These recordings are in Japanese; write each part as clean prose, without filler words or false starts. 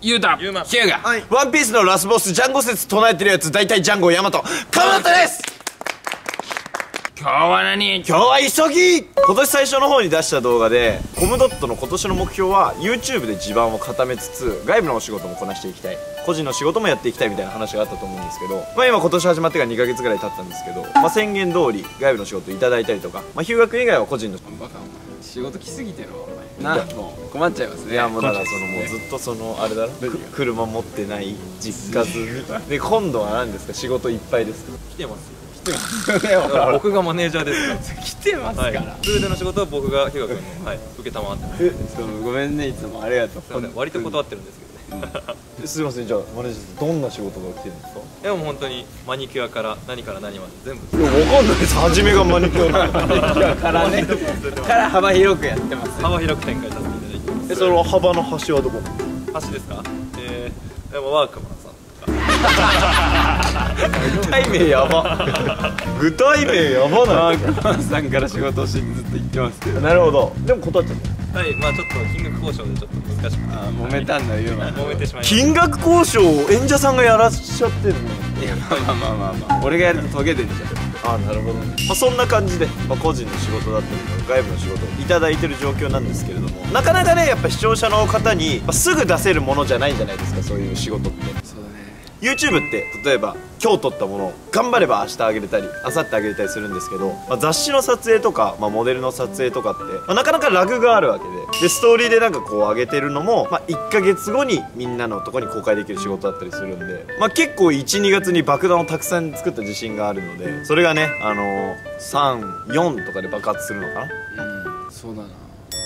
ゆうた、 ゆうま、 ヒューガ、 ワンピースのラスボスジャンゴ説唱えてるやつ大体ジャンゴヤマトカマトです。 今日は何？ 今日は急ぎ。今年最初の方に出した動画でコムドットの今年の目標は YouTube で地盤を固めつつ外部のお仕事もこなしていきたい、個人の仕事もやっていきたいみたいな話があったと思うんですけど、今年始まってから2ヶ月ぐらい経ったんですけど、宣言通り外部の仕事いただいたりとか、日向君以外は個人のバカお前仕事来すぎてるわお前な。もう困っちゃいますね。 いやもうだからもうずっとあれだろ、車持ってない実家住みで、今度は何ですか、仕事いっぱいですか？ 来てますよ。 僕がマネージャーですから。 来てますから。 全ての仕事は僕が日向君の受けたまわってます。 ごめんね、いつもありがとう。 すみません、割と断ってるんですけどね。 すいません、じゃあマネージャーどんな仕事が来てるんですか？ でも本当にマニキュアから何から何まで全部。 いや分かんないです、初めがマニキュアなのからね、から幅広くやってます。 幅広く展開させていただいてます。 その幅の端はどこ？ 橋ですか？でもワークマンさん具体名やば具体名やばない？ マンさんから仕事をしにずっと言ってますけど。 なるほど。でも断っちゃった。 はい、ちょっと金額交渉でちょっと難しくて揉めたんだよ、 揉めてしまいました。 金額交渉を演者さんがやらっしゃってるの？ いや、まあ俺がやるとトゲるんじゃん。 ああ、なるほどね。そんな感じで、個人の仕事だったりとか外部の仕事をいただいてる状況なんですけれども、なかなかねやっぱ視聴者の方に、すぐ出せるものじゃないんじゃないですか、そういう仕事って。 そうだね。 YouTube って例えば今日撮ったものを頑張れば明日あげれたり明後日あげれたりするんですけど、雑誌の撮影とか、モデルの撮影とかって、なかなかラグがあるわけで、ストーリーでなんかこう上げてるのも、1ヶ月後にみんなのとこに公開できる仕事だったりするんで、結構 1,2 月に爆弾をたくさん作った自信があるので、それがね3、4とかで爆発するのかな。 そうだな。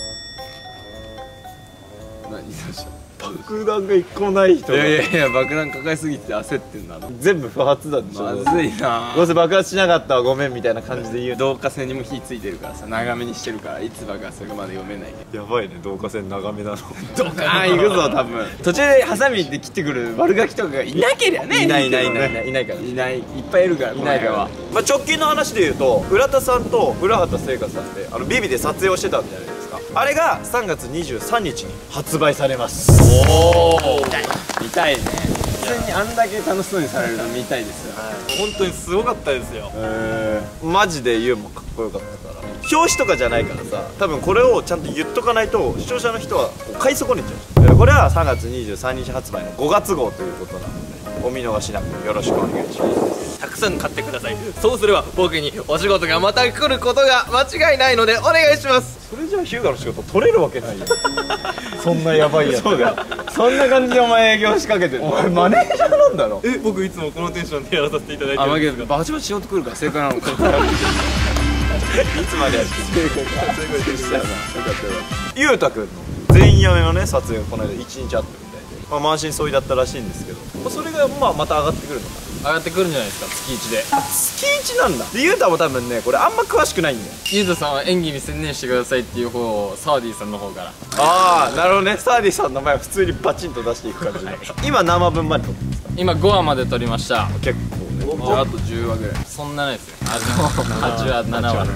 何どうした？ 爆弾が1個もない人が。 いや爆弾抱えすぎて焦ってんだ。 全部不発弾でしょ。 まずいな。 どうせ爆発しなかったわごめんみたいな感じで言う。 導火線にも火ついてるからさ、長めにしてるからいつ爆発するかまで読めないけど。 やばいね、導火線長めなの。 ドカーン行くぞ多分。途中でハサミで切ってくる悪ガキとかがいなけりゃね。 いないからいない、いっぱいいるから。いないから。 直近の話で言うと浦田さんと浦畑聖華さんでビビで撮影をしてたわけじゃないですか。あれが3月23日に発売されます。 おお、見たいね。普通にあんだけ楽しそうにされるの見たいですよ。 本当にすごかったですよ。 マジでユウもかっこよかったから。表紙とかじゃないからさ、多分これをちゃんと言っとかないと視聴者の人は買い損ねちゃう。これは3月23日発売の5月号ということなので、お見逃しなくよろしくお願いします。 たくさん買ってください。そうすれば僕にお仕事がまた来ることが間違いないのでお願いします。 それじゃあヒューガの仕事取れるわけないよそんなやばいやつ。 そうだよ。そんな感じでお前営業仕掛けてる。 お前マネージャーなんだろ。 僕いつもこのテンションでやらさせていただいてるんですが。 バチバチ仕事来るから正解なのか。 いつまでやって正解か。正解でしたよな。よかったよ。ゆうたくんの全員やめのね撮影がこの間1日あったみたいで、満身創痍だったらしいんですけど、それがまた上がってくるのかな。 上がってくるんじゃないですか、月1で。 月1なんだ。でゆうたも多分ねこれあんま詳しくないんだよ。 ゆうたさんは演技に専念してくださいっていう方をサーディさんの方から。 ああ、なるほどね。サーディさんの前は普通にバチンと出していく感じで今何話分まで撮ってるんですか？ 今5話まで撮りました。 結構ね。 じゃああと10話ぐらい。そんなないですよ。8話7話です。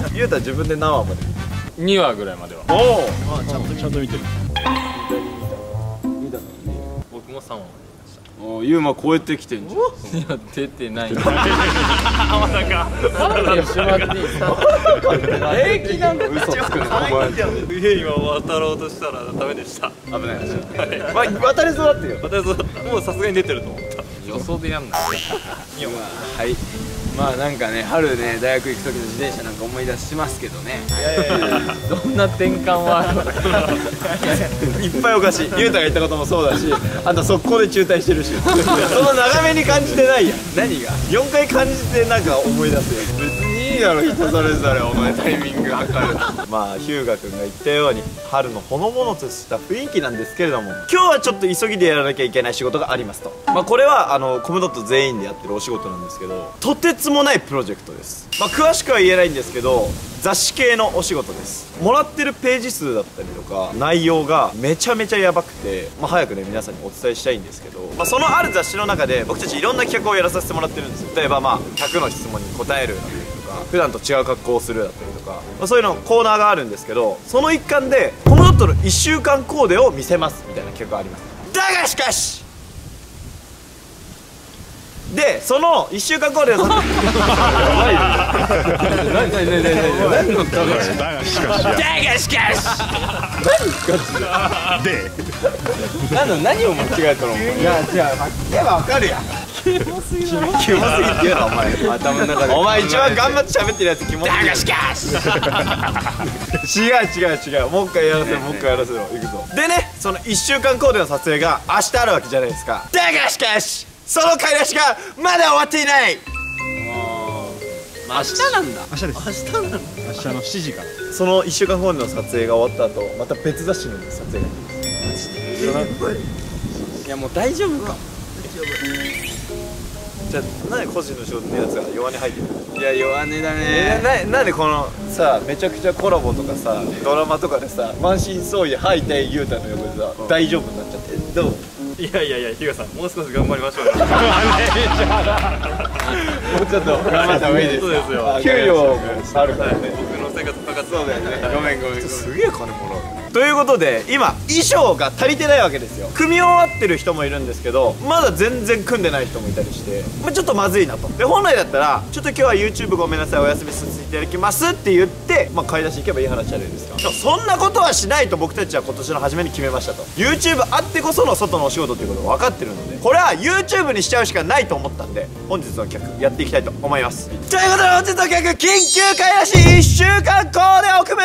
ゆうた自分で何話まで 2話ぐらいまでは。 おお、 ちゃんと見てる。 見たのに。 僕も3話までおユーマ超えてきてんじゃん。いや出てない。 まさか平気なんだ。嘘つくのお前。 今渡ろうとしたらダメでした。 危ない話。 渡れそうだってよ。 私もうさすがに出てると思った。 予想でやんな。 いやはい。まあなんかね、春ね大学行く時の自転車なんか思い出しますけどね。どんな転換はいっぱいおかしい。ゆうたが言ったこともそうだし、あんた速攻で中退してるしその長めに感じてないやん。 何が 4回感じてなんか思い出すよ。 別にいいだろ、人それぞれお前タイミング測る。 まあヒューガ君が言ったように春のほのぼのとした雰囲気なんですけれども、今日はちょっと急ぎでやらなきゃいけない仕事がありますと。これはコムドット全員でやってるお仕事なんですけど、とてつもないプロジェクトです。詳しくは言えないんですけど、雑誌系のお仕事です。もらってるページ数だったりとか内容がめちゃめちゃやばくて、早くね皆さんにお伝えしたいんですけど、そのある雑誌の中で僕たちいろんな企画をやらさせてもらってるんですよ。例えば100の質問に答えるだったりとか、普段と違う格好をするだったりとか、そういうのコーナーがあるんですけど、その一環でコムドットの1週間コーデを見せますみたいな企画があります。 だがしかしでその1週間後で何のだがしかしで何を間違えたの？いや違う、言えばわかるやん。キモすぎって言うなお前。頭の中でお前一番頑張って喋ってるやつキモすぎる。だがしかし違うもう一回やらせろ、もう一回やらせろ。いくぞ。でね、その1週間コーデの撮影が明日あるわけじゃないですか。だがしかしその買い出しがまだ終わっていない。 明日なんだ。 明日です。明日の7時から。 その1週間コーデの撮影が終わった後、また別雑誌の撮影がいやもう大丈夫か。 じゃあなんで個人の仕事のやつが弱音入ってる？ いや弱音だね。 なんでこのさ、めちゃくちゃコラボとかさ、ドラマとかでさ、満身創痍吐いてゆうたの横でさ、大丈夫になっちゃって。どう？ いや日嘉さん、もう少し頑張りましょうよ。 もうちょっと頑張った方がいいです。 そうですよ。 給料もあるからね。 僕の生活かかってそうだよね。ごめんすげえ金もらう。ということで今衣装が足りてないわけですよ。組み終わってる人もいるんですけど、まだ全然組んでない人もいたりして、ちょっとまずいなと。で本来だったらちょっと今日は YouTube ごめんなさいお休みさせていただきますって言って、買い出し行けばいい話じゃないですか。でもそんなことはしないと僕たちは今年の初めに決めましたと。 YouTube あってこその外のお仕事っていうことが分かってるので、これは YouTube にしちゃうしかないと思ったんで、本日の企画やっていきたいと思います。ということで本日の企画、緊急買い出し1週間コーデを組め。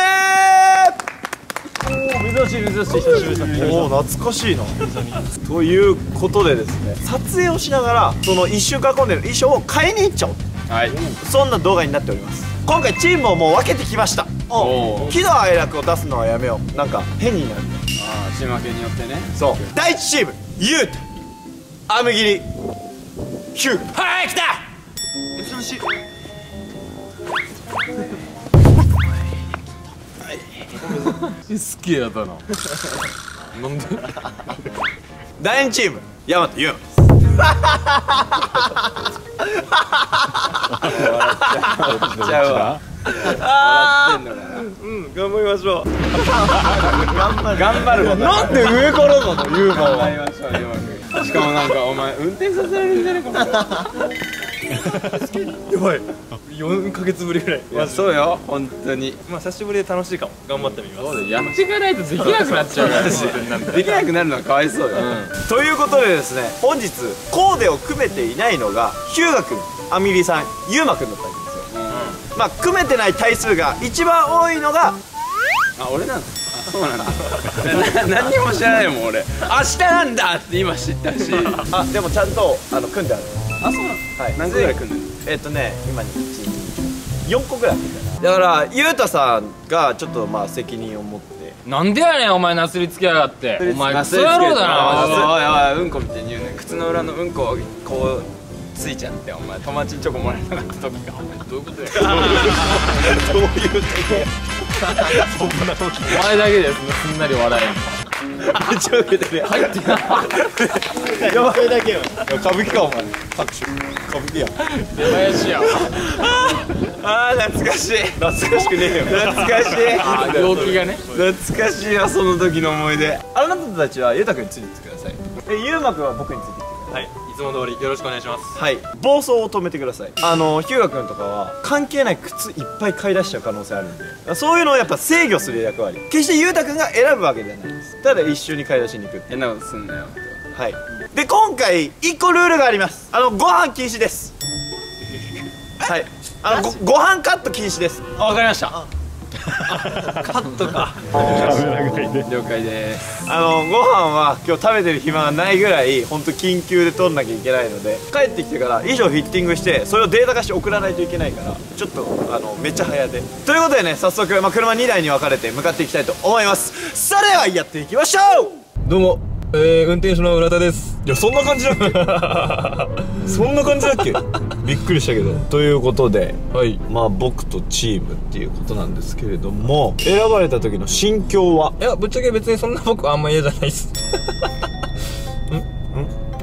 珍しい久しぶりです。 おお懐かしいな。ということでですね、撮影をしながらその1週間コーデの衣装を買いに行っちゃおうと、そんな動画になっております。今回チームをもう分けてきました。喜怒哀楽を出すのはやめよう。なんか変になる。 チーム分けによってね。 そう、第1チームゆうた、あむぎり、ヒュー。はい来た。珍しい。 好きやだな。なんで？ 第2チーム大和ゆうま。 ちゃうわ。笑ってんのかな。 頑張りましょう。 頑張ること。 なんで上からなのゆうまは。 頑張りましょうゆうまくん。しかもなんかお前運転させられるんじゃないかも。 やばい。4ヶ月ぶりぐらい。 いやそうよ本当に。 久しぶりで楽しいかも。頑張ってみます。 そうだよ、やっていかないとできなくなっちゃうから。できなくなるのはかわいそうよ。 ということでですね、本日コーデを組めていないのがヒューガくん、あみりさん、ゆうまくんだったんですよ。組めてない体数が一番多いのが俺なんだ。そうなんだ。何にも知らないもん俺。明日なんだって今知ったし。 でもちゃんと組んである。 そうなの。はい。何個ぐらい組んでる？ 今に4個ぐらい。だからゆうたさんがちょっと責任を持って。 なんでやねんお前なすりつけやがって。お前クソ野郎だな。おいうんこみたいに言うね。靴の裏のうんこをこうついちゃって、お前友達にチョコもらえなかった時が。どういうことや。どういう時。 そんな時。 お前だけですんなり笑えん。 ちょっと入ってない。やばいだけよ。歌舞伎かお前。拍手。歌舞伎や。 出囃子や。 懐かしい。懐かしくねえよ。懐かしい。 陽気がね。 懐かしいわその時の思い出。あなたたちはゆうたくんについてってください。ゆうまくんは僕についてきてください。 はい、いつも通りよろしくお願いします。 はい、暴走を止めてください。ヒューガくんとかは関係ない靴いっぱい買い出しちゃう可能性あるんで、そういうのをやっぱ制御する役割。決してゆうたくんが選ぶわけじゃないです。ただ一緒に買い出しに行く。 変なことすんなよ。 はい。で今回1個ルールがあります。ご飯禁止です。はい。ご飯カット禁止です。 わかりました。 カットか。 了解です。 ご飯は今日食べてる暇がないぐらい本当緊急で取んなきゃいけないので、帰ってきてから衣装フィッティングしてそれをデータ化して送らないといけないから、ちょっとめっちゃ早で。ということでね、早速、車2台に分かれて向かっていきたいと思います。それではやっていきましょう。 どうも、運転手の浦田です。 いやそんな感じだっけそんな感じだっけびっくりしたけど。ということで、 はい。 僕とチームっていうことなんですけれども、選ばれた時の心境は？ いや、ぶっちゃけ別にそんな僕あんま嫌じゃないっす。何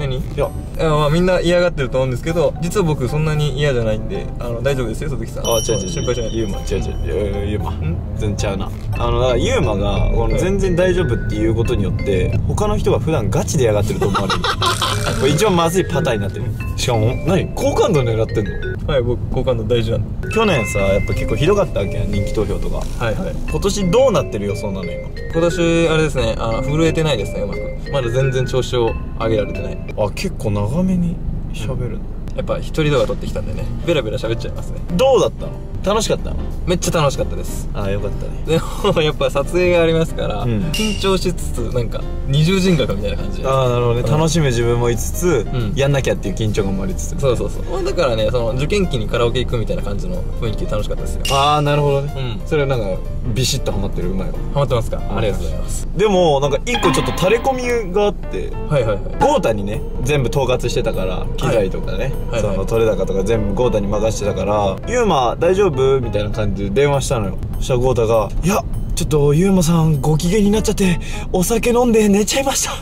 にいやまあみんな嫌がってると思うんですけど、実は僕そんなに嫌じゃないんで、大丈夫ですよ鈴木さん。 あ、違う違う心配しないで。 ユーマ違う違うユーマ全然ちゃうな。だからユーマがこの全然大丈夫っていうことによって他の人が普段ガチで嫌がってると思われるこれ一番まずいパターンになってる。しかも何好感度狙ってんの。 はい、僕好感度大事なんで。 去年さやっぱ結構ひどかったわけやん、人気投票とか。 はいはい。 今年どうなってる予想なの今。 今年あれですね、震えてないですね、うまく。まだ全然調子を上げられてない。 あ、結構長めに喋るの。 やっぱ一人動画撮ってきたんでね、ベラベラ喋っちゃいますね。 どうだったの。楽しかったの。 めっちゃ楽しかったです。 ああ、よかったね。 でもやっぱ撮影がありますから、 ん緊張しつつなんか二重人格みたいな感じで。 ああ、なるほどね。楽しむ自分もいつつ、 んやんなきゃっていう緊張感もありつつ。 そうそうそう。まあだからね、その受験期にカラオケ行くみたいな感じの雰囲気楽しかったですよ。 ああ、なるほどね。 うん。 それはなんかビシッとハマってる。うまいわ。 ハマってますか。ありがとうございます。 でもなんか一個ちょっと垂れ込みがあって、 はいはいはい。 豪太にね全部統括してたから、機材とかね、 はいはいその取れ高とか全部豪太に任せてたから「ユーマ大丈夫?」みたいな感じで電話したのよ。そしたら豪太が「いやちょっとユーマさんご機嫌になっちゃってお酒飲んで寝ちゃいました」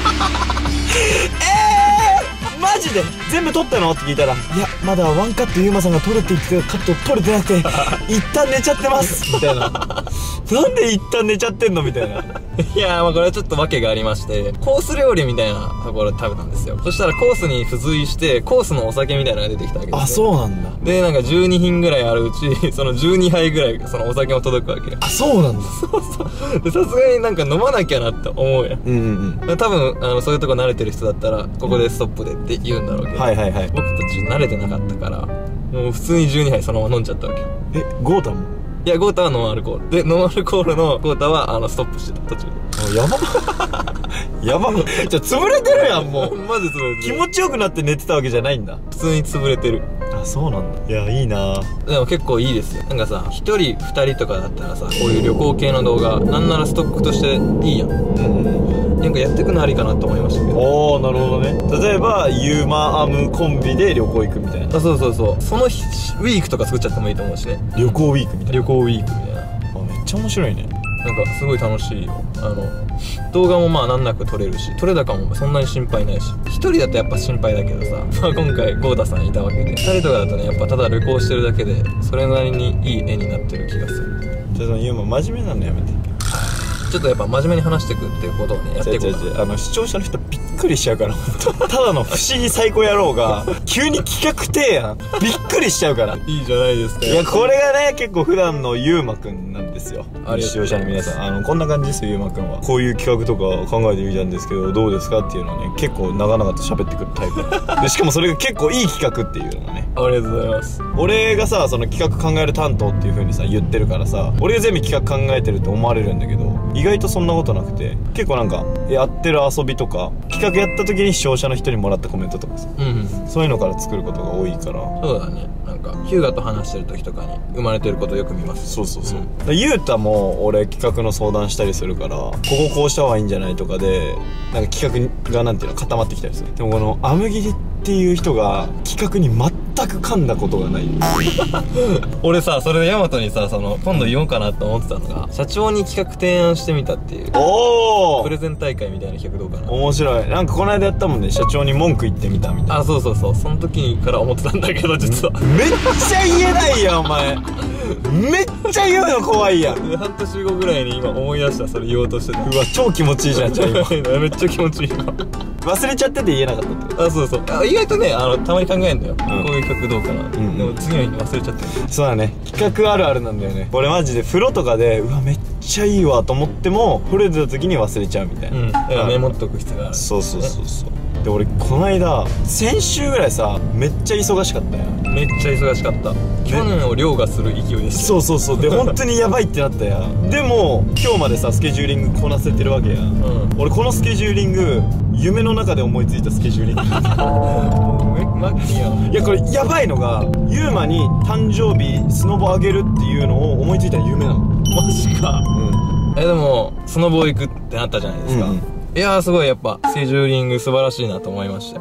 マジで全部撮ったのって聞いたら「いやまだワンカットユーマさんが撮るって言ってたカット撮れてなくて一旦寝ちゃってます」みたいななんで一旦寝ちゃってんのみたいな。 いやー、まあこれはちょっと訳がありまして、コース料理みたいなところで食べたんですよ。そしたらコースに付随してコースのお酒みたいなのが出てきたわけですよ。 あ、そうなんだ。 でなんか12品ぐらいあるうちその12杯ぐらいそのお酒も届くわけよ。 あ、そうなんだ。 でさすがになんか飲まなきゃなって思うやん。 うんうん多分そういうとこ慣れてる人だったらここでストップでって言うんだろうけうん。 ど、 はいはいはい。 僕たち慣れてなかったからもう普通に12杯そのまま飲んじゃったわけよ。 豪太もいやゴータはノンアルコールで、ノンアルコールのゴータはストップしてた途中で。 やばやばじゃあ潰れてるやんもうマジ潰れてる。 気持ちよくなって寝てたわけじゃないんだ。 普通に潰れてる。 あ、そうなんだ。いや、いいな。 でも結構いいですよ。なんかさ、1人2人とかだったらさ、こういう旅行系の動画なんならストックとしていいやん。なんかやってくのありかなと思いましたけど。 おー、なるほどね。例えばユーマアムコンビで旅行行くみたいな。 あ、そうそうそう。その日ウィークとか作っちゃってもいいと思うしね。 旅行ウィークみたいな。 旅行ウィークみたいな。 あ、めっちゃ面白いね。 なんかすごい楽しいよ。動画もまあ難なく撮れるし、撮れ高もそんなに心配ないし、一人だとやっぱ心配だけどさ、まあ今回豪太さんいたわけで、二人とかだとね、やっぱただ旅行してるだけでそれなりにいい絵になってる気がする。 じゃあそのユーマ真面目なのやめて。 ちょっとやっぱ真面目に話していくっていうことをね、やっていこうかな。 視聴者の人びっくりしちゃうから本当ただの不思議最高野郎が急に企画提案びっくりしちゃうから。 いいじゃないですか。 いや、これがね結構普段のゆうまくんなんですよ。 ありがとう視聴者の皆さんこんな感じですよ。ゆうまくんはこういう企画とか考えてみたんですけどどうですかっていうのをね結構長々と喋ってくるタイプで、しかもそれが結構いい企画っていうのがね。 ありがとうございます。 俺がさその企画考える担当っていう風にさ言ってるからさ、俺が全部企画考えてるって思われるんだけど意外とそんなことなくて、結構なんかやってる遊びとか企画やった時に視聴者の人にもらったコメントとかさ、そういうのから作ることが多いから。 そうだね。なんかヒューガと話してる時とかに生まれてることをよく見ます。 そうそうそう、ゆうたも俺企画の相談したりするから、こここうした方がいいんじゃないとかでなんか企画がなんていうの固まってきたりする。でもこのアムギリっていう人が企画に全く噛んだことがない俺さ、それでヤマトにさ、今度言おうかなと思ってたのが、社長に企画提案してみたっていうおおプレゼン大会みたいな企画どうかな。 面白い。なんかこの間やったもんね、社長に文句言ってみたみたいな。 あ、そうそうそう。その時から思ってたんだけど、実はめっちゃ言えないやんお前めっちゃ言うの怖いやん。 半年後ぐらいに今思い出した。それ言おうとしてた。 うわ超気持ちいいじゃん。じゃあ今めっちゃ気持ちいい今。 忘れちゃってて言えなかったってこあ、そうそう。意外とね、たまに考えんだよ、こういう企画どうかなって、 んでも次の日に忘れちゃってる。 と。そうだね、企画あるあるなんだよね。俺マジで風呂とかでうわめっちゃいいわと思っても触れてた時に忘れちゃうみたいな。 だからメモっとく必要がある。 そうそうそうそう。で俺この間先週ぐらいさめっちゃ忙しかったよ。 めっちゃ忙しかった。去年を凌駕する勢いでした。 そうそうそう。で本当にやばいってなったやん。でも今日までさスケジューリングこなせてるわけやん。俺このスケジューリング夢の中で思いついたスケジューリングマッキーやん。 いやこれやばいのがユーマに誕生日スノボあげるっていうのを思いついた夢なの。 マジか。でもスノボ行くってなったじゃないですか。いやーすごいやっぱスケジューリング素晴らしいなと思いましたよ。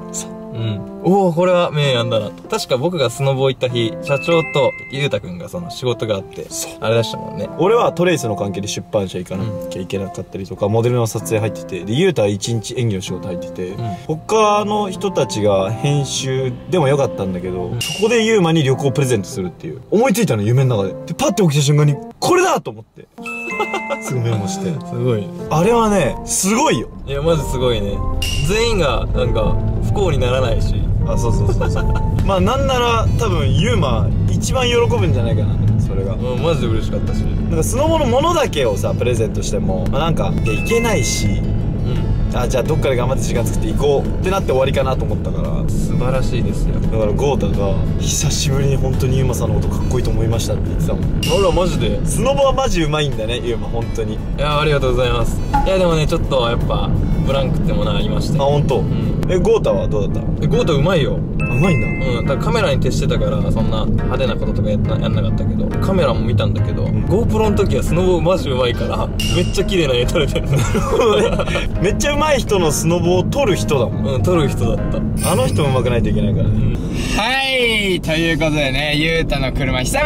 おおこれは名案だなと。確か僕がスノボ行った日、社長とゆうたくんがその仕事があってあれ出したもんね。 俺はトレイスの関係で出版社行かなきゃいけなかったりとか、モデルの撮影入ってて、でゆうたは1日演技の仕事入ってて、他の人たちが編集でもよかったんだけど、そこでユーマに旅行プレゼントするっていう思いついたの、夢の中で。でパッて起きた瞬間にこれだと思ってすぐメモして。 すごいね。 あれはねすごいよ。 いやマジすごいね。全員がなんか不幸にならないし。 あ、そうまあなんなら多分ユーマ一番喜ぶんじゃないかな、それが。 マジで嬉しかったし、 なんかスノボのものだけをさプレゼントしても、まあ、なんかいけないし、あ、じゃあどっかで頑張って時間作っていこうってなって終わりかなと思ったから。 素晴らしいですよ。 だから豪太が久しぶりに本当にユーマさんのことかっこいいと思いましたって言ってたもん。 俺らマジでスノボはマジうまいんだねユーマ、本当に。 いやありがとうございます。いやでもねちょっとやっぱブランクってものありまして。 あ、本当。豪太はどうだった？ ゴータうまいよ。 うまいんだ。 だからカメラに徹してたからそんな派手なこととかやんなかったけど、カメラも見たんだけど、GoPro の時はスノボマジうまいからめっちゃ綺麗な絵撮れてる。 めっちゃうまい人のスノボを撮る人だもん。 撮る人だった。 あの人も上手くないといけないからね。 はい、ということでね、ゆうたの車久々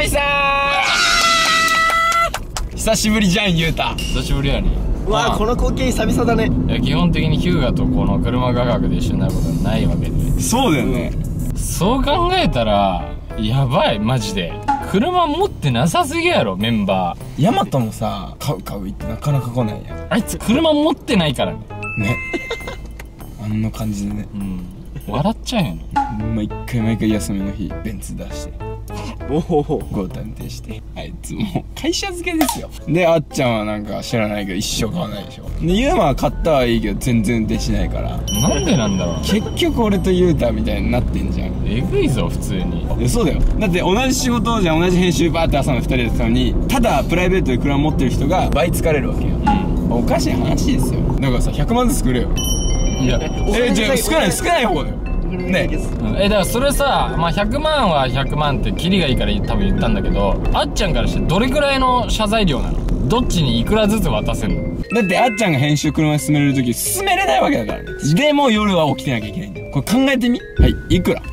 久しぶりじゃん、ゆうた。久しぶりやね。 うわ、この光景久々だね。 いや基本的にヒューガとこの車価格で一緒になることはないわけで。 そうだよね。 そう考えたらやばい、マジで車持ってなさすぎやろ、メンバー。 ヤマトもさ、買う言ってなかなか来ないやん。 あいつ車持ってないからね。 ね。あんな感じでね。 笑っちゃうよね。 毎回休みの日ベンツ出してゴータ運転して、あいつもう会社付けですよ。であっちゃんはなんか知らないけど一生買わないでしょ。でユーマは買ったはいいけど全然運転しないから、 なんでなんだろう。 結局俺とユータみたいになってんじゃん。 えぐいぞ普通に。 いやそうだよ。だって同じ仕事じゃん、同じ編集バーって朝の2人でやってたのに、ただプライベートで車持ってる人が倍疲れるわけよ。おかしい話ですよ。だからさ100万ずつくれよ。いやじゃあ少ない方だよね。 だからそれさ、まあ100万は100万ってキリがいいから多分言ったんだけど、あっちゃんからしてどれくらいの謝罪料なの？どっちにいくらずつ渡せんの？ だってあっちゃんが編集車に進めれる時進めれないわけだからね。でも夜は起きてなきゃいけないんだよ。これ考えてみ。はい、いくら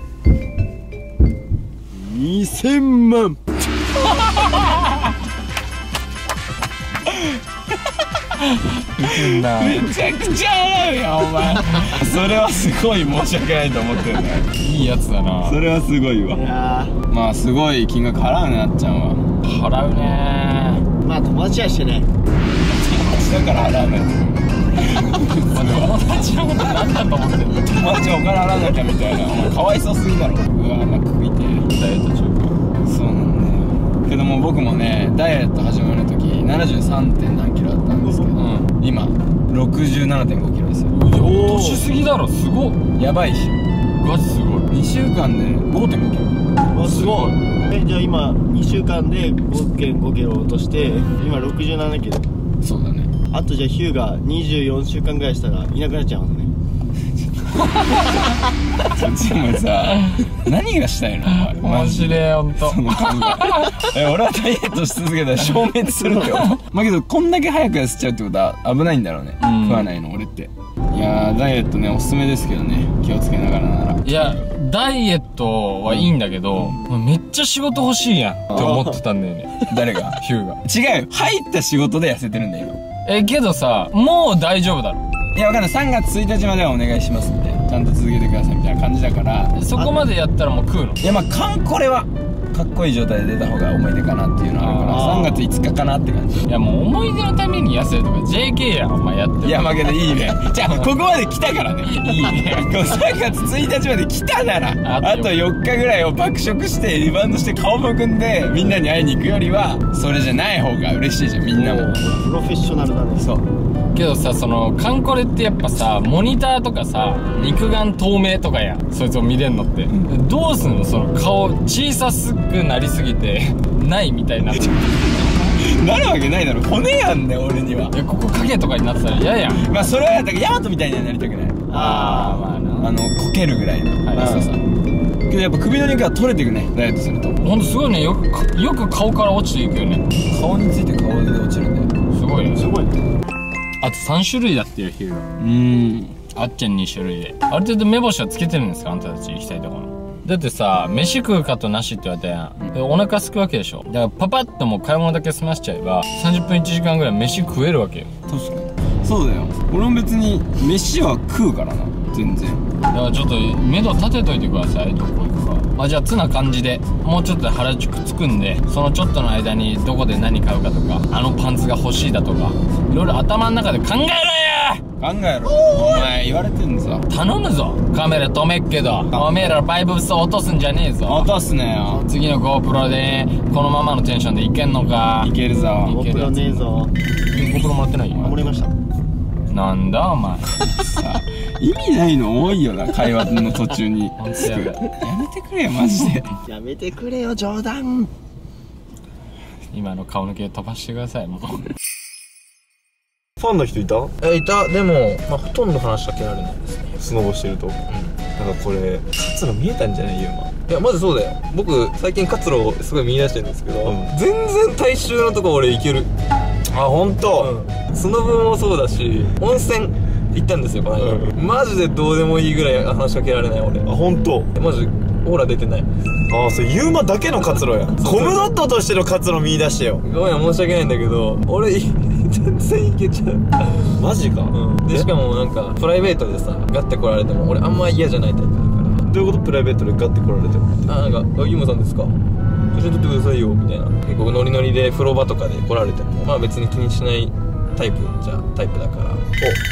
？2000万。めちゃくちゃ払うよお前。それはすごい申し訳ないと思ってるんだよ。 いいやつだな。 それはすごいわ。まあすごい金額払うね、あっちゃんは。 払うね。 まあ友達はしてね。友達だから払うね。友達のこと何だと思ってんの。友達はお金払わなきゃみたいな。お前かわいそうすぎだろ。うわ、なんか食いてえ。ダイエット中か。そうなんだよ。けども僕もね、ダイエット始める時 73. 点何キロだったんですけど、今 67.5 キロですよ。 落としすぎだろ。すごっ。 やばいっしょ。 ガチすごい。 2週間で 5.5 キロ。 すごい。じゃあ今2週間で 5.5 キロ落として今67キロ。 そうだね。 あとじゃあヒューが24週間ぐらいしたらいなくなっちゃうのね。 そっちもさ、何がしたいのお前。 マジでほんと。 その考え。俺はダイエットし続けたら消滅するって思う。まあけどこんだけ早く痩せちゃうってことは危ないんだろうね。食わないの俺って。いやーダイエットねおすすめですけどね、気をつけながらなら。 いやダイエットはいいんだけど、めっちゃ仕事欲しいやんって思ってたんだよね。 誰が？ ヒューが。 違うよ、入った仕事で痩せてるんだよ今。 けどさ、もう大丈夫だろ。 いやわかんない、3月1日まではお願いしますみたいな、ちゃんと続けてくださいみたいな感じだから。 そこまでやったらもう食うの？ いやまあカンコレはかっこいい状態で出た方が思い出かなっていうのあるから3月5日かなって感じ。 いやもう思い出のために痩せるとか JK やんお前やってる。 いや負けでいいね。じゃあここまで来たからね。いいね。この3月1日まで来たならあと4日ぐらいを爆食してリバウンドして顔むくんでみんなに会いに行くよりはそれじゃない方が嬉しいじゃんみんなも。 プロフェッショナルだね。 そうけどさ、そのカンコレってやっぱさモニターとかさ肉眼透明とかやん、そいつを見れんのって、どうすんの？その顔小さくなりすぎてないみたいな。 なるわけないだろ、骨やんね俺には。 いやここ影とかになってたら嫌やん。 まあそれはだからヤマトみたいにはなりたくない。 ああまあな。 こけるぐらいの薄さ。けどやっぱ首の肉は取れていくね、ダイエットすると。 ほんとすごいね。よく顔から落ちていくよね。 顔について顔で落ちるんだよ。 すごいね。 すごいね。 あと3種類だってよヒュー。 あっちゃん2種類で。ある程度目星はつけてるんですか、あんたたち行きたいところ。だってさ、飯食うかとなしって言われたやん。お腹空くわけでしょ。だからパパッともう買い物だけ済ましちゃえば、30分1時間ぐらい飯食えるわけよ。 確かにそうだよ。俺も別に飯は食うからな、全然。 だからちょっと目処立てといてください、どこ行くか。あ、じゃあツな感じでもうちょっとで原宿着くんで、そのちょっとの間にどこで何買うかとか、あのパンツが欲しいだとか、いろいろ頭の中で考えろや。 考えろ、お前言われてんのさ。 頼むぞ。カメラ止めっけど、おめえらバイブス落とすんじゃねえぞ。 落とすねよ。 次の GoPro でこのままのテンションでいけんのか。 いけるぞ。 いけるやつ。 ねえぞ。 GoPro もらってないよ。 もらいました。 なんだお前。 さ意味ないの多いよな、会話の途中に。 本当やべ。 やめてくれよマジで。 やめてくれよ冗談。 今の顔抜け飛ばしてくださいもう。 ファンの人いた？ いた。でも、まあ、ほとんど話しかけられないですね。 スノボしてると。なんかこれ活路見えたんじゃない？ユーマ。 いやマジそうだよ。僕最近活路をすごい見出してるんですけど、全然大衆のとこ俺行ける。 あ、本当。 スノボもそうだし、温泉行ったんですよこの間。マジでどうでもいいぐらい話しかけられない俺。 あ、本当。 マジオーラ出てない。 あ、それユーマだけの活路や。コムドットとしての活路見出してよ。 ごめん申し訳ないんだけど、俺全然いけちゃう。 マジか。 でしかもなんかプライベートでさガッて来られても俺あんま嫌じゃないタイプだから。 どういうこと？プライベートでガッて来られても。 なんか「ユーマさんですか？写真撮ってくださいよ」みたいな。結構ノリノリで風呂場とかで来られてもまあ別に気にしないタイプじゃタイプだから。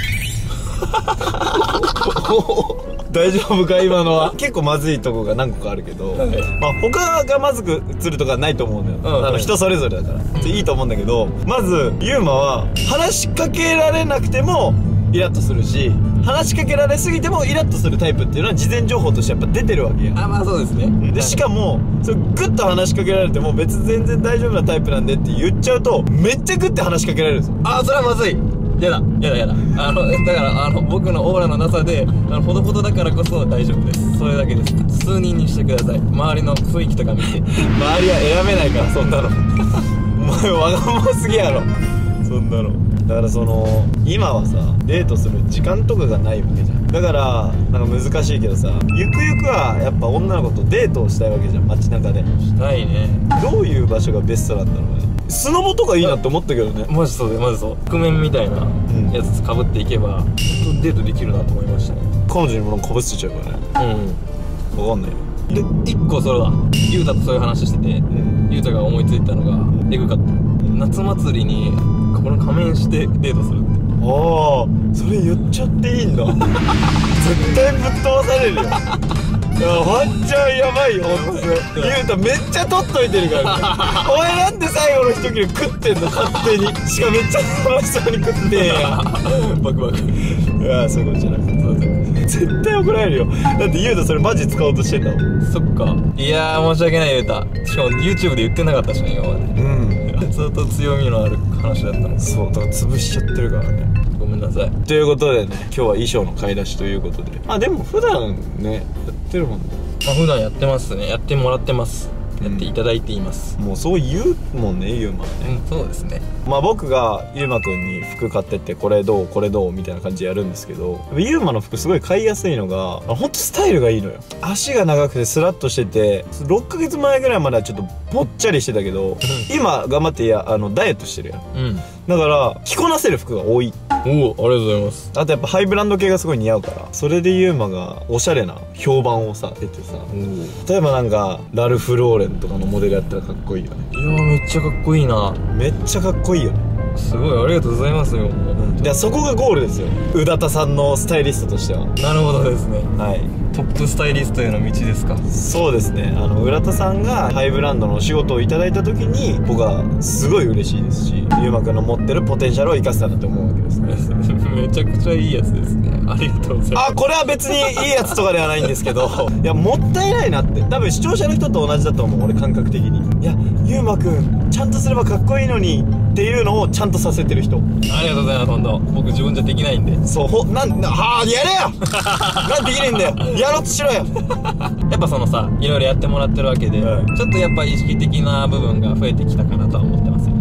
大丈夫か今のは。結構まずいとこが何個かあるけど、まあ他がまずく映るとかないと思うんだよ。人それぞれだからいいと思うんだけど、まずユーマは話しかけられなくてもイラッとするし、話しかけられすぎてもイラッとするタイプっていうのは事前情報としてやっぱ出てるわけや。 あ、まあそうですね。 でしかもそれグッと話しかけられても別に全然大丈夫なタイプなんでって言っちゃうとめっちゃグッて話しかけられるんですよ。 あ、それはまずい。やだだから僕のオーラのなさでほどほどだからこそ大丈夫です。それだけです。数人にしてください。周りの雰囲気とか見て。周りは選べないからそんなの。お前わがまますぎやろそんなの。だからその今はさデートする時間とかがないわけじゃん。だからなんか難しいけどさ、ゆくゆくはやっぱ女の子とデートをしたいわけじゃん、街中で。したいね。 どういう場所がベストなんだろうね。スノボとかいいなって思ったけどね。 マジそうで、マジそう。覆面みたいなやつかぶっていけば、本当デートできるなと思いましたね。 彼女にもなんかかぶせちゃうからね。分かんないよ。 で1個それだ、ゆうたとそういう話してて、ゆうたが思いついたのがエグかった。夏祭りにこの仮面してデートするって。 ああ、それ言っちゃっていいんだ。絶対ぶっ飛ばされるよ。いやワンチャンやばいよほんと。ゆうためっちゃ取っといてるからね。お前なんで最後の一切れ食ってんの勝手に。しかもめっちゃ楽しそうに食ってんや。 バクバク。 いやそういうことじゃなくて絶対怒られるよ。だってゆうたそれマジ使おうとしてんだもん。 そっか。いやー申し訳ないゆうた。しかも YouTube で言ってなかったしね今まで。相当強みのある話だったの。 そうだから潰しちゃってるからね。 ごめんなさい。 ということでね、今日は衣装の買い出しということで、あでも普段ねやってるもんね。 普段やってますね。やってもらってます。やっていただいています。 もうそう言うもんね、ユーマはね。 そうですね。 まあ僕がユーマくんに服買ってってこれどうこれどうみたいな感じでやるんですけど、ユーマの服すごい買いやすいのがほんとスタイルがいいのよ。足が長くてスラッとしてて、6ヶ月前ぐらいまではちょっとぽっちゃりしてたけど、今頑張ってダイエットしてるやん。だから着こなせる服が多い。 おお、ありがとうございます。 あとやっぱハイブランド系がすごい似合うから、それでユーマがおしゃれな評判をさ得てさ、例えばなんかラルフ・ローレンとかのモデルやったらかっこいいよね。 いやーめっちゃかっこいいな。 めっちゃかっこいいよね。 すごいありがとうございますよ。 いやそこがゴールですよ、宇多田さんのスタイリストとしては。 なるほどですね。 はい、 トップスタイリストへの道ですか。 そうですね。浦田さんがハイブランドのお仕事をいただいた時に僕はすごい嬉しいですし、ゆうまくんの持ってるポテンシャルを生かせたなと思うわけですね。 めちゃくちゃいいやつですね。ありがとうございます。 あ、これは別にいいやつとかではないんですけどいやもったいないなって、多分視聴者の人と同じだと思う俺、感覚的に。いやゆうまくんちゃんとすればかっこいいのにっていうのをちゃんとさせてる人。 ありがとうございます。本当僕自分じゃできないんで。 そうやれよなんできねえんだよやろうとしろよやっぱそのさ、いろいろやってもらってるわけで、ちょっとやっぱ意識的な部分が増えてきたかなとは思ってますよ。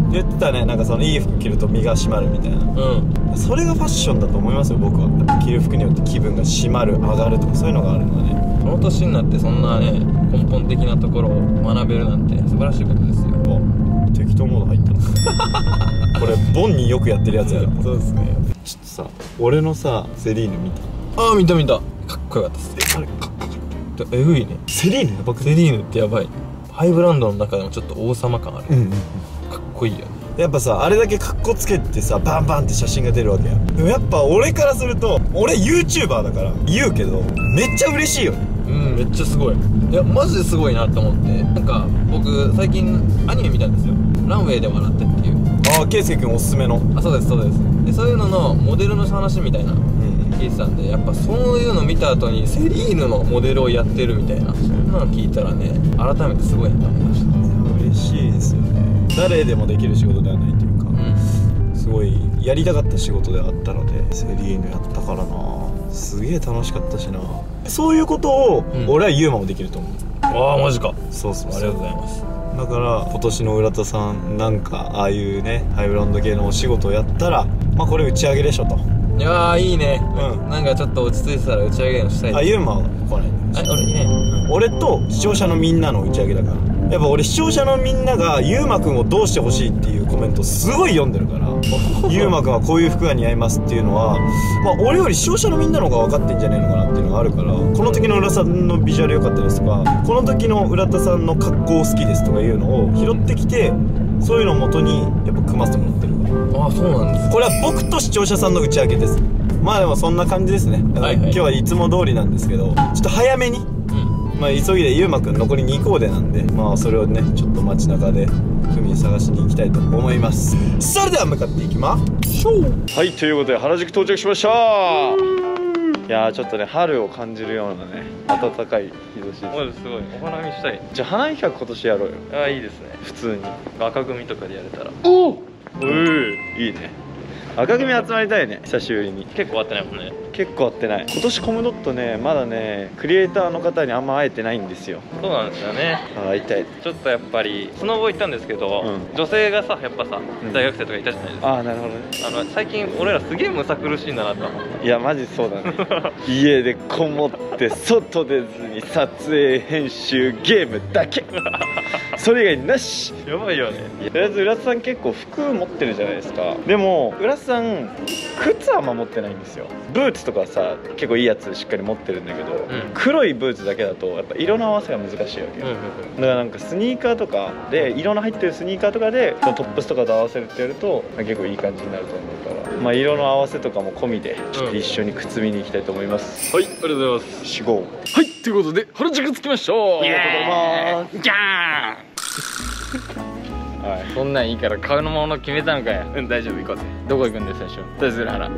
言ってたね、なんかそのいい服着ると身が締まるみたいな。それがファッションだと思いますよ僕は。着る服によって気分が締まる、上がるとかそういうのがあるのはね。 この年になってそんなね根本的なところを学べるなんて素晴らしいことですよ。 適当モード入ったのこれボンによくやってるやつやろ。 そうですね。 ちょっとさ、俺のさセリーヌ見た？ ああ見た見た。かっこよかったっす。 あれかっこよかった。 えぐいね。 セリーヌやばくセリーヌってやばい。ハイブランドの中でもちょっと王様感ある。かっこいいよね。 やっぱさ、あれだけカッコつけてさバンバンって写真が出るわけや。でもやっぱ俺からすると、俺 YouTuber だから言うけどめっちゃ嬉しいよね。 めっちゃすごい。いやマジですごいなと思って。なんか僕最近アニメ見たんですよ。ランウェイで笑ってっていう。 ああ、圭佑君おすすめの。 あ、そうですそうです。でそういうののモデルの話みたいな聞いてたんで、やっぱそういうの見た後にセリーヌのモデルをやってるみたいな、そんなの聞いたらね改めてすごいなと思いました。 嬉しいですよね。誰でもできる仕事ではないというか、すごいやりたかった仕事であったのでセリーヌやったからな。すげえ楽しかったしな。そういうことを俺はユーマもできると思う。 ああマジか。 そうそうそう、 ありがとうございます。 だから今年の浦田さんなんかああいうねハイブランド系のお仕事をやったら、まあこれ打ち上げでしょと。 いやーいいね。 うんなんかちょっと落ち着いてたら打ち上げのしたいです。 あ、ユーマは来ないんだよ。 俺ね、 俺と視聴者のみんなの打ち上げだから。やっぱ俺視聴者のみんながユーマくんをどうしてほしいっていうコメントすごい読んでるからユーマくんはこういう服が似合いますっていうのは、まあ俺より視聴者のみんなの方が分かってんじゃねえのかなっていうのがあるから、この時の浦田さんのビジュアル良かったですとか、この時の浦田さんの格好好きですとかいうのを拾ってきて、そういうのを元にやっぱ組ませてもらってるから。 ああそうなんです。 これは僕と視聴者さんの打ち上げです。まあでもそんな感じですね。 はいはい、 今日はいつも通りなんですけど、ちょっと早めに、まあ急ぎでゆうまくん残り2コーデなんで、まあそれをねちょっと街中でふみ探しに行きたいと思います。それでは向かっていきましょう。はい、ということで原宿到着しました。いやーちょっとね春を感じるようなね暖かい日差しです。 すごいお花見したい。 じゃあ花見企画今年やろうよ。 ああいいですね。 普通に赤組とかでやれたら。 いいね。赤組集まりたいね、久しぶりに。 結構会ってないもんね。 結構会ってない。今年コムドットねまだねクリエイターの方にあんま会えてないんですよ。 そうなんですよね。 会いたい。 ちょっとやっぱりスノボ行ったんですけど、女性がさやっぱさ大学生とかいたじゃないですか。 ああなるほどね。 最近俺らすげえむさ苦しいんだなと思って。 いやマジそうだね家でこもって外出ずに撮影編集ゲームだけそれ以外なし。 やばいよね。 とりあえず浦田さん結構服持ってるじゃないですか。でも浦田さん靴はあんま持ってないんですよ。ブーツとかさ結構いいやつしっかり持ってるんだけど、黒いブーツだけだとやっぱ色の合わせが難しいわけよ。だからなんかスニーカーとかで色の入ってるスニーカーとかでそのトップスとかと合わせるってやると結構いい感じになると思うから、まあ色の合わせとかも込みでちょっと一緒に靴見に行きたいと思います。 はい、ありがとうございます。 集合。 はい、ということで原宿着きました。ありがとうございます。じゃーんはい、そんなんいいから買うもの決めたのかよ。大丈夫、行こうぜ。どこ行くんで最初。とりあえず原。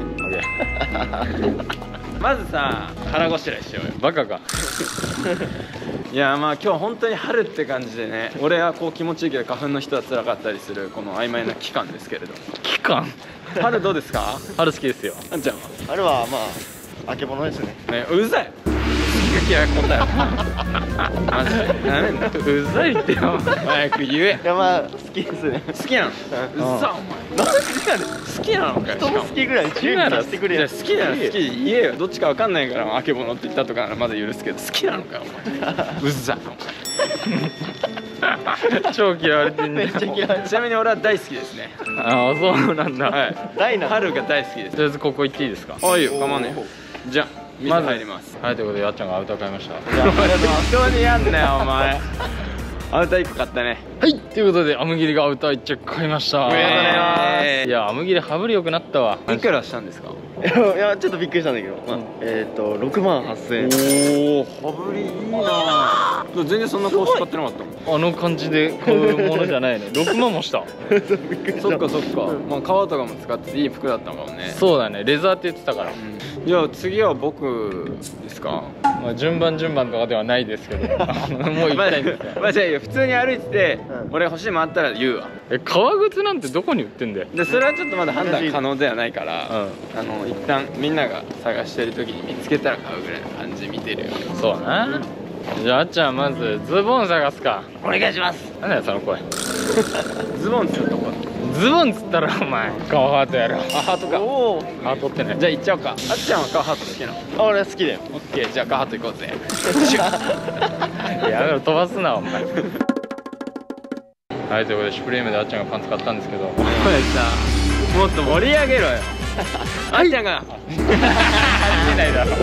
まずさ腹ごしらえしようよ。バカかいやまあ今日本当に春って感じでね、俺はこう気持ちいいけど花粉の人は辛かったりするこの曖昧な期間ですけれど。期間春どうですか？春好きですよ。あんちゃんは？ 春はまああけぼのですね。 ね、うざい。嫌い答えマジでやめんな。うざいってよ。早く言え。 いやまあ好きですね。 好きなの？うざお前。なんで好きなの？好きなのかよ。 人も好きぐらい注意してくれよ。 好きなら好き言えよ。どっちかわかんないからあけぼのって言ったとかならまだ許すけど、好きなのかよお前。うざお前。超嫌われてんね。めっちゃ嫌われて。ちなみに俺は大好きですね。ああそうなんだ。はい。春が大好きです。とりあえずここ行っていいですか？あいいよ、構わねえ。じゃあ店入ります。はい、ということでやっちゃんがアウター買いました。じゃあ適当にやんなよお前。アウター1個買ったね。はい、ということでアムギリがアウター1着買いました。いやアムギリ羽振り良くなったわ。いくらしたんですか？ いやちょっとびっくりしたんだけど、6万8000円。 おお、羽振りいいな。全然そんな顔使ってなかったもん。あの感じで買うものじゃないね。6万もした。そっかそっか。まあ革とかも使っていい服だったもんね。そうだね、レザーって言ってたから。じゃあ次は僕ですか？まあ順番とかではないですけど、もう行きたいんですよ。まあじゃあ普通に歩いてて俺欲しいもんあったら言うわ。革靴なんてどこに売ってんだよ。でそれはちょっとまだ判断可能ではないから、一旦みんなが探してる時に見つけたら買うぐらいの感じで見てるよ。そうだな。じゃああっちゃんまずズボン探すか。お願いします。なんだよその声。ズボンってとこズボンっつったらお前顔ハートやろ。あ、ハートか。ハートってね。じゃあ行っちゃおうか。あっちゃんは顔ハート好きなの？ 俺好きだよ。 オッケー、じゃあ顔ハート行こうぜ。やめろ、飛ばすなお前。はい、ということでシュプリームであっちゃんがパンツ買ったんですけど、これさ、もっと盛り上げろよ。あっちゃんが見えないだろ。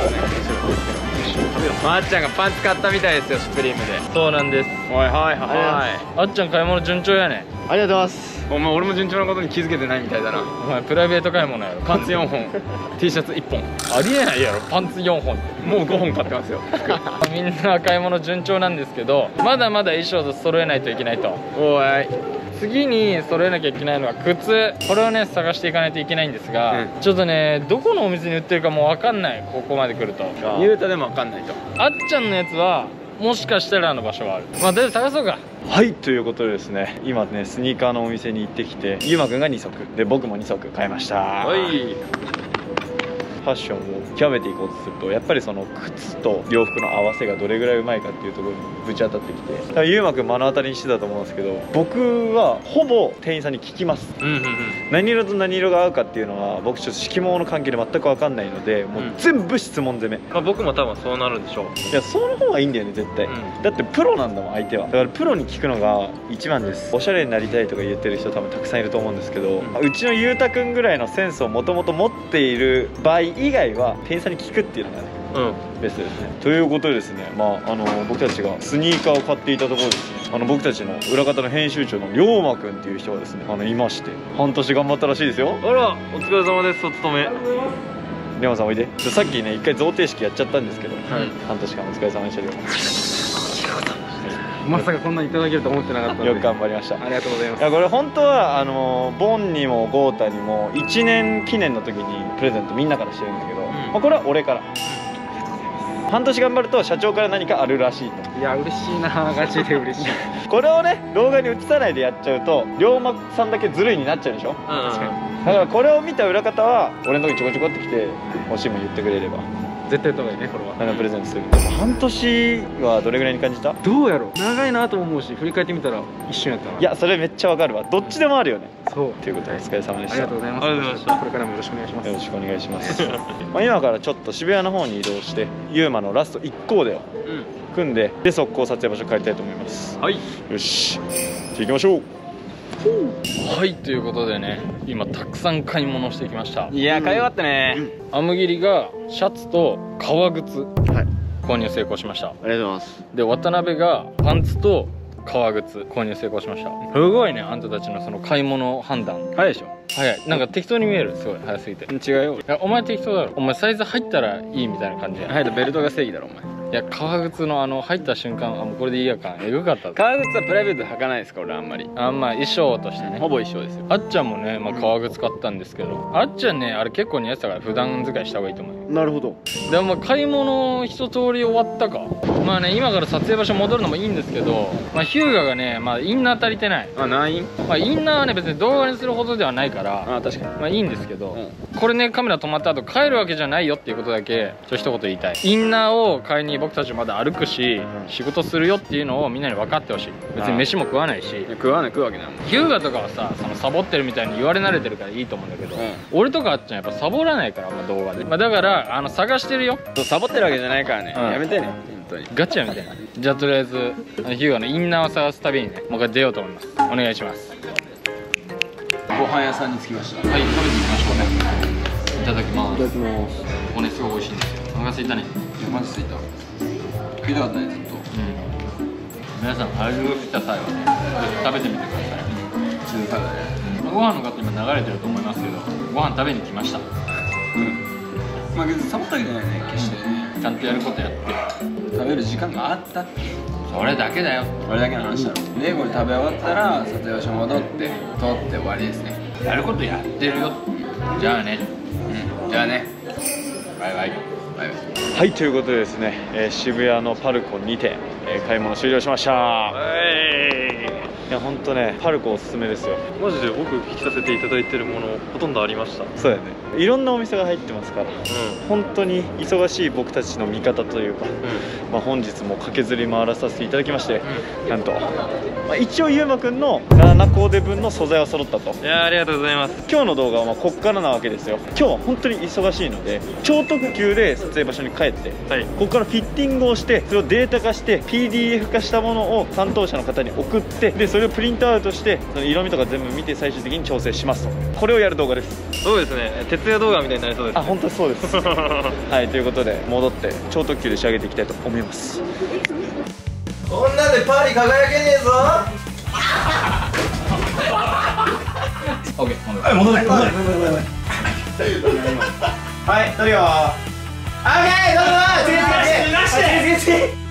あっちゃんがパンツ買ったみたいですよ、シュプリームで。そうなんです。はいはいはい。あっちゃん買い物順調やね。 ありがとうございます。 お前俺も順調なことに気づけてないみたいだな。お前プライベート買い物やろ。パンツ4本T シャツ1本ありえないやろ。パンツ4本もう5本買ってますよ。みんな買い物順調なんですけど、まだまだ衣装と揃えないといけないと。おい、次に揃えなきゃいけないのは靴。これをね探していかないといけないんですが、ちょっとねどこのお店に売ってるかもう分かんない。ここまで来ると言うたでも分かんないと。 あっちゃんのやつはもしかしたら場所がある。まあとりあえず探そうか。 はい、ということでですね、今ねスニーカーのお店に行ってきて、ゆうまくんが2足で僕も2足買いました。 はい。 ファッションを極めていこうとすると、やっぱりその靴と洋服の合わせがどれぐらいうまいかっていうところにぶち当たってきて、多分ゆうまくん目の当たりにしてたと思うんですけど、僕はほぼ店員さんに聞きます。何色と何色が合うかっていうのは僕ちょっと色毛の関係で全く分かんないので、もう全部質問攻め。 まあ僕も多分そうなるでしょう。 いや、その方がいいんだよね絶対、だってプロなんだもん相手は。だからプロに聞くのが一番です。おしゃれになりたいとか言ってる人多分たくさんいると思うんですけど、うちのゆうたくんぐらいのセンスをもともと持っている場合以外は店員さんに聞くっていうのがね、ベストですね。ということでですね、僕たちがスニーカーを買っていたところですね、僕たちの裏方の編集長の龍馬くんっていう人がですねいまして、半年頑張ったらしいですよ。 あら、お疲れ様です。お勤め。 龍馬さんおいで。さっきね一回贈呈式やっちゃったんですけど、半年間お疲れ様でした。龍馬まさかこんなにいただけると思ってなかったのでよく頑張りました。 ありがとうございます。 いや、これ本当はボンにもゴータにも1年記念の時にプレゼントみんなからしてるんだけど、これは俺から。半年頑張ると社長から何かあるらしいと。 いや嬉しいな、ガチで嬉しい。 これをね動画に映さないでやっちゃうと龍馬さんだけずるいになっちゃうでしょ。 確かに。 だからこれを見た裏方は俺のとこにちょこちょこって来て欲しいもん言ってくれれば絶対やった方がいいね、これは。 プレゼントする。でも半年はどれぐらいに感じた？ どうやろう、長いなとも思うし、振り返ってみたら一瞬やったな。 いや、それめっちゃわかるわ。どっちでもあるよね。 そうということでお疲れ様でした。 ありがとうございます。ありがとうございました。これからもよろしくお願いします。 よろしくお願いします今からちょっと渋谷の方に移動してユーマのラスト1コーデを組んで、速攻撮影場所帰りたいと思います。 はい、 よし、じゃあ行きましょう。 はい、ということでね、今たくさん買い物してきました。 いや、買い終わったね。 アムギリがシャツと革靴購入成功しました。 ありがとうございます。 で、渡辺がパンツと革靴購入成功しました。すごいね、あんたたちのその買い物判断早いでしょ。 早い。なんか適当に見える、すごい早すぎて。 違うよ。 いや、お前適当だろ。お前サイズ入ったらいいみたいな感じや。 早いとベルトが正義だろお前。 いや、革靴の入った瞬間、もうこれでいいやかん、えぐかった。 革靴はプライベートで履かないですか、俺あんまり。 まあ衣装としてね、 ほぼ一緒ですよ。 あっちゃんもね、革靴買ったんですけど、あっちゃんね、あれ結構似合ってたから普段使いした方がいいと思うよ。 なるほど。 でも買い物一通り終わったか。まあね、今から撮影場所戻るのもいいんですけど、ヒューガがね、インナー足りてない。 何？ インナーはね別に動画にするほどではないから、 確かにいいんですけど、これねカメラ止まった後帰るわけじゃないよっていうことだけ一言言いたい。インナーを買いに僕たちまだ歩くし、仕事するよっていうのをみんなに分かってほしい。別に飯も食わないし。 食うわけないもん。 ヒューガとかはさ、サボってるみたいに言われ慣れてるからいいと思うんだけど、俺とかあっちゃんやっぱサボらないから、動画で。だから探してるよ。 サボってるわけじゃないからね。やめてね、本当に。 ガチやみたいな。じゃあとりあえずヒューガのインナーを探すたびにね、もう一回出ようと思います。お願いします。 ご飯屋さんに着きました。 はい、食べていきましょうね。いただきます。いただきます。骨すごい美味しいんですよ。お腹空いたね。 いや、マジついた。食いたかったね、ずっと。 皆さん味を来た際はね、食べてみてください。 中華だね。 ご飯の方今流れてると思いますけど、ご飯食べに来ました。 まあ別にサボったわけじゃないね、決してね。 ちゃんとやることやって食べる時間があったっていう、 それだけだよ。 それだけの話だろ。でこれ食べ終わったら撮影場所戻って撮って終わりですね。 やることやってるよ。じゃあね。 じゃあね、 バイバイ。 バイバイ。 はい、ということでですね、渋谷のパルコにて、買い物終了しました。 いや本当ねパルコおすすめですよ。 マジで僕聞かせていただいてるものほとんどありました。 そうやね、いろんなお店が入ってますから、本当に忙しい僕たちの味方というか、本日も駆けずり回らさせていただきまして、なんと、一応ゆうまくんの7コーデ分の素材は揃ったと。 いやありがとうございます。 今日の動画はこっからなわけですよ。今日は本当に忙しいので超特急で撮影場所に帰って、ここからフィッティングをしてそれをデータ化して PDF 化したものを担当者の方に送って、でそれをプリントアウトしてその色味とか全部見て最終的に調整しますと。これをやる動画です。 そうですね、徹夜動画みたいになりそうです、ね。 あ、本当にそうですはい、ということで戻って超特急で仕上げていきたいと思います。 こんなんでパーリー輝けねえぞ。 オッケー、 はい、戻れ戻れはい、取るよ。オッケー、どうぞ次次次次次